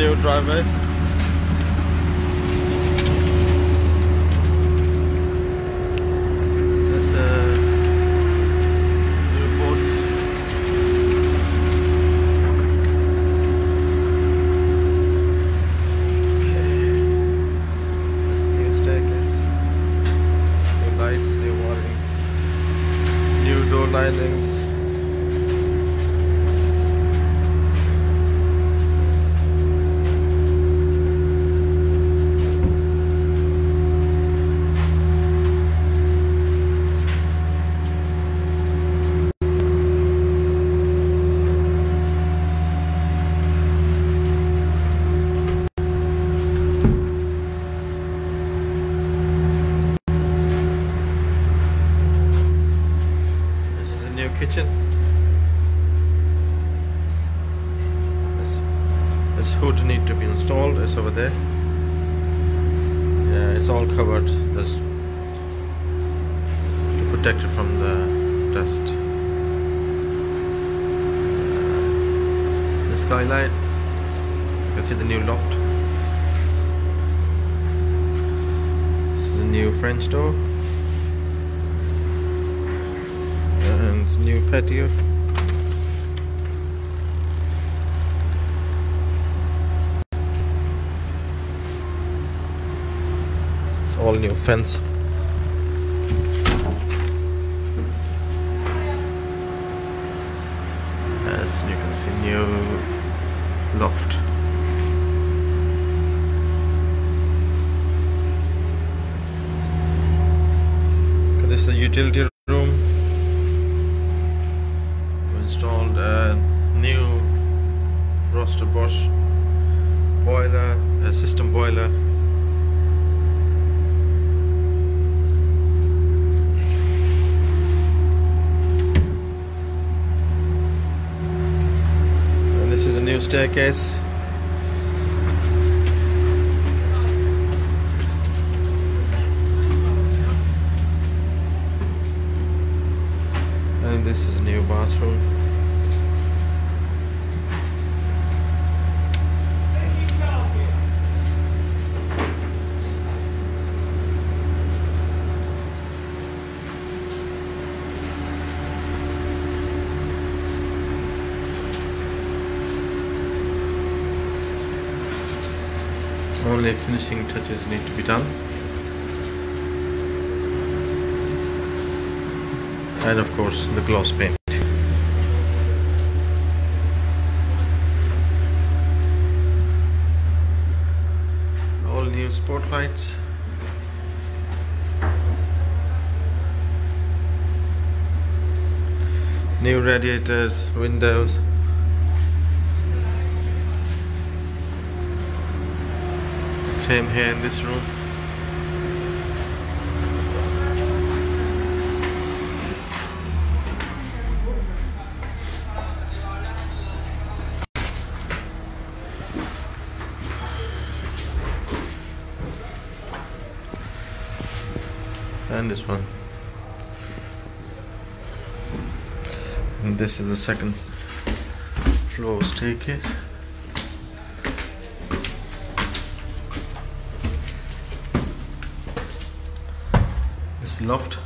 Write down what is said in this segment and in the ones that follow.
new driveway. There's a new porch. Okay. This new staircase. New lights, new wiring, new door linings. Kitchen. This hood need to be installed. It's over there. Yeah, it's all covered. That's to protect it from the dust. The skylight. You can see the new loft. This is a new French door. And new patio. It's all new fence. As you can see, new loft. Okay, this is a utility room. Installed a new roster Bosch boiler, a system boiler. And this is a new staircase. And this is a new bathroom. Only finishing touches need to be done, and of course the gloss paint. All new spotlights. New radiators, windows. Same here in this room. And this one. And this is the second floor staircase. This loft.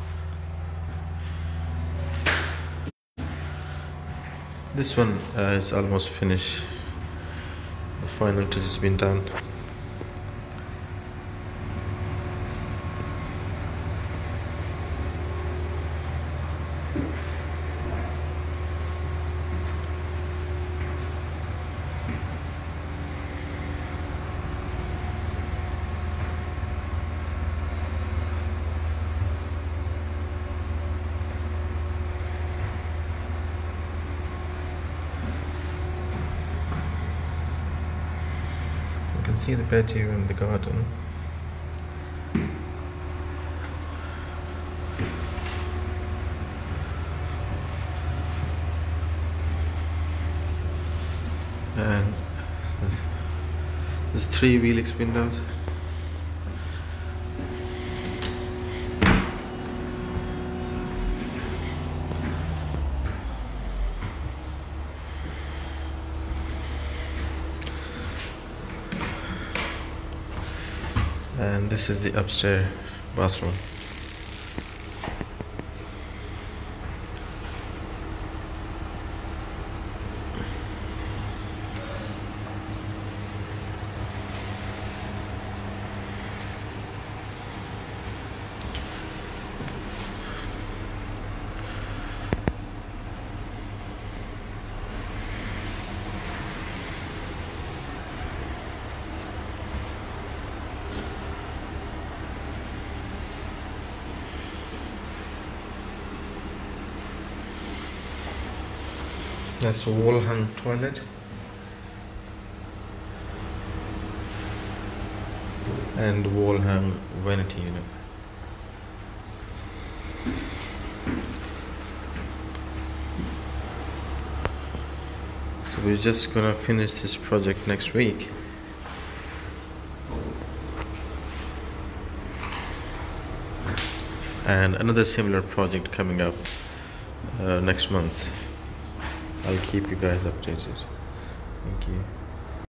This one is almost finished. The final touch has been done. You can see the patio and the garden. And there's 3 Helix windows. And this is the upstairs bathroom. That's a wall hung toilet and wall hung vanity unit. So we're just gonna finish this project next week. And another similar project coming up next month. I'll keep you guys updated. Thank you.